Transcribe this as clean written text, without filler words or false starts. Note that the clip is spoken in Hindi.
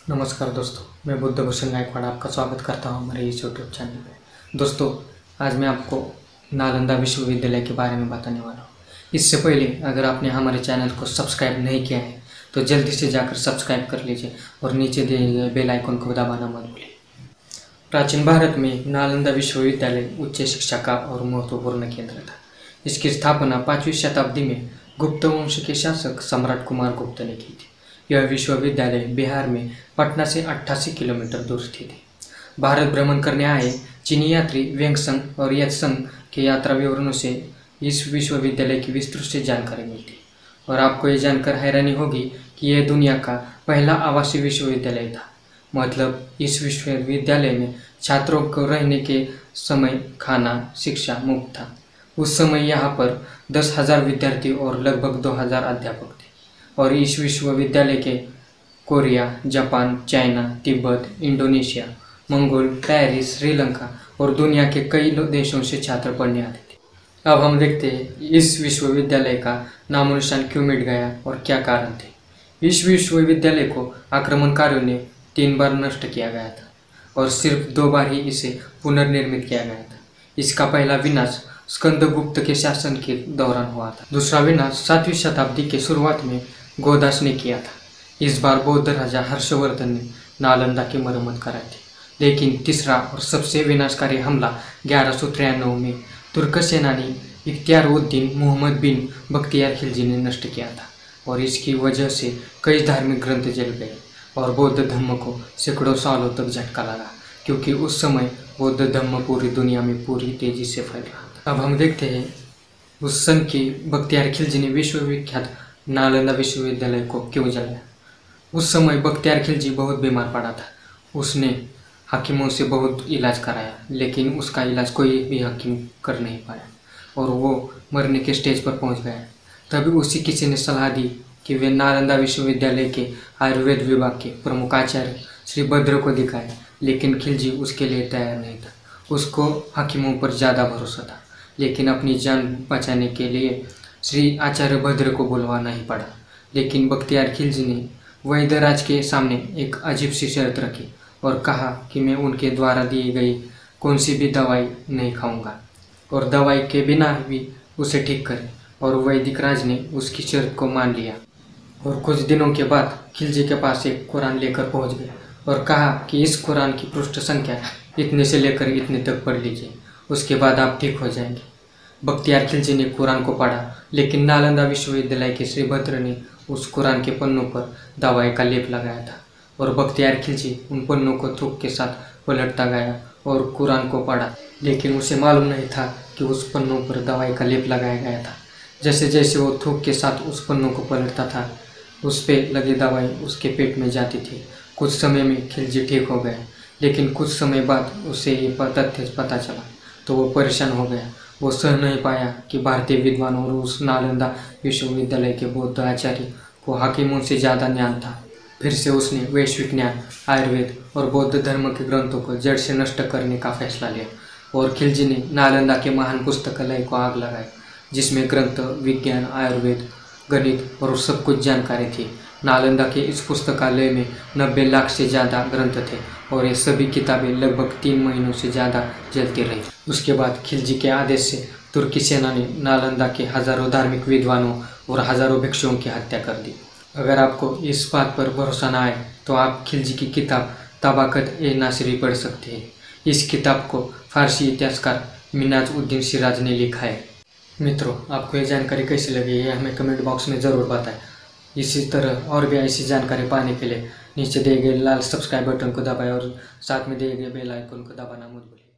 नमस्कार दोस्तों, मैं बुद्धभूषण गायकवाड़ आपका स्वागत करता हूं हमारे इस यूट्यूब चैनल पे। दोस्तों, आज मैं आपको नालंदा विश्वविद्यालय के बारे में बताने वाला हूं। इससे पहले अगर आपने हमारे चैनल को सब्सक्राइब नहीं किया है तो जल्दी से जाकर सब्सक्राइब कर लीजिए और नीचे दिए गए बेल आइकन को दबाना मत भूलिए। प्राचीन भारत में नालंदा विश्वविद्यालय उच्च शिक्षा का और महत्वपूर्ण केंद्र था। इसकी स्थापना 5वीं शताब्दी में गुप्त वंश के शासक सम्राट कुमार गुप्त ने की थी। यह विश्वविद्यालय बिहार में पटना से 88 किलोमीटर दूर स्थित है। भारत भ्रमण करने आए चीनी यात्री वेंगसंग और यात्संग के यात्रा विवरणों से इस विश्वविद्यालय की विस्तृत से जानकारी मिलती है। और आपको ये जानकर हैरानी होगी कि यह दुनिया का पहला आवासीय विश्वविद्यालय था। मतलब इस विश्वविद्यालय में छात्रों को रहने के समय खाना शिक्षा मुफ्त था। उस समय यहाँ पर 10,000 विद्यार्थी और लगभग 2,000 अध्यापक थे। और इस विश्वविद्यालय के कोरिया, जापान, चाइना, तिब्बत, इंडोनेशिया, मंगोल, पेरिस, श्रीलंका और दुनिया के कई देशों से छात्र पढ़ने आते थे। अब हम देखते हैं इस विश्वविद्यालय का नामोनिशान क्यों मिट गया और क्या कारण थे। इस विश्वविद्यालय को आक्रमणकारियों ने 3 बार नष्ट किया गया था और सिर्फ 2 बार ही इसे पुनर्निर्मित किया गया था। इसका पहला विनाश स्कंदगुप्त के शासन के दौरान हुआ था। दूसरा विनाश 7वीं शताब्दी के शुरुआत में गोदास ने किया था। इस बार बौद्ध राजा हर्षवर्धन ने नालंदा की मरम्मत कराई थी। लेकिन तीसरा और सबसे विनाशकारी हमला 1193 में तुर्क सेनानी इख्तियार-उद-दीन मुहम्मद बिन बख्तियार खिलजी ने नष्ट किया था। और इसकी वजह से कई धार्मिक ग्रंथ जल गए और बौद्ध धर्म को सैकड़ों सालों तक झटका लगा, क्योंकि उस समय बौद्ध धर्म पूरी दुनिया में पूरी तेजी से फैल रहा था। अब हम देखते हैं उस सन की बख्तियार खिलजी ने विश्वविख्यात नालंदा विश्वविद्यालय को क्यों जलाया। उस समय बख्तियार खिलजी बहुत बीमार पड़ा था। उसने हकीमों से बहुत इलाज कराया, लेकिन उसका इलाज कोई भी हकीम कर नहीं पाया और वो मरने के स्टेज पर पहुंच गया। तभी उसी किसी ने सलाह दी कि वे नालंदा विश्वविद्यालय के आयुर्वेद विभाग के प्रमुख आचार्य श्री भद्र को दिखाए, लेकिन खिलजी उसके लिए तैयार नहीं था। उसको हकीमों पर ज़्यादा भरोसा था, लेकिन अपनी जान बचाने के लिए श्री आचार्य भद्र को बुलवाना ही पड़ा। लेकिन बख्तियार खिलजी ने वैद्यराज के सामने एक अजीब सी शर्त रखी और कहा कि मैं उनके द्वारा दी गई कौन सी भी दवाई नहीं खाऊंगा और दवाई के बिना भी उसे ठीक करे। और वैदिक राज ने उसकी शर्त को मान लिया और कुछ दिनों के बाद खिलजी के पास एक कुरान लेकर पहुंच गया और कहा कि इस कुरान की पृष्ठ संख्या इतने से लेकर इतने तक पढ़ लीजिए, उसके बाद आप ठीक हो जाएंगे। बख्तियार खिलजी ने कुरान को पढ़ा, लेकिन नालंदा विश्वविद्यालय के श्री भद्र ने उस कुरान के पन्नों पर दवाई का लेप लगाया था और बख्तियार खिलजी उन पन्नों को थूक के साथ पलटता गया और कुरान को पढ़ा, लेकिन उसे मालूम नहीं था कि उस पन्नों पर दवाई का लेप लगाया गया था। जैसे जैसे वो थूक के साथ उस पन्नों को पलटता था, उस पर लगी दवाई उसके पेट में जाती थी। कुछ समय में खिलजी ठीक हो गया, लेकिन कुछ समय बाद उसे ये तथ्य पता चला तो वो परेशान हो गया। वो सह नहीं पाया कि भारतीय विद्वान और उस नालंदा विश्वविद्यालय के बौद्ध आचार्य को हकीमों से ज़्यादा ज्ञान था। फिर से उसने वैश्विक ज्ञान, आयुर्वेद और बौद्ध धर्म के ग्रंथों को जड़ से नष्ट करने का फैसला लिया और खिलजी ने नालंदा के महान पुस्तकालय को आग लगाई, जिसमें ग्रंथ, विज्ञान, आयुर्वेद, गणित और सब कुछ जानकारी थी। नालंदा के इस पुस्तकालय में 90 लाख से ज़्यादा ग्रंथ थे और ये सभी किताबें लगभग 3 महीनों से ज़्यादा जलती रही। उसके बाद खिलजी के आदेश से तुर्की सेना ने नालंदा के हज़ारों धार्मिक विद्वानों और हज़ारों भिक्षुओं की हत्या कर दी। अगर आपको इस बात पर भरोसा न आए तो आप खिलजी की किताब तबाकत-ए-नासिरी पढ़ सकते हैं। इस किताब को फारसी इतिहासकार मिन्हाज-उद-दीन सिराज ने लिखा है। मित्रों, आपको ये जानकारी कैसी लगी ये हमें कमेंट बॉक्स में ज़रूर बताएं। इसी तरह और भी ऐसी जानकारी पाने के लिए नीचे दिए गए लाल सब्सक्राइब बटन को दबाएं और साथ में दिए गए बेल आइकन को दबाना मत भूलिए।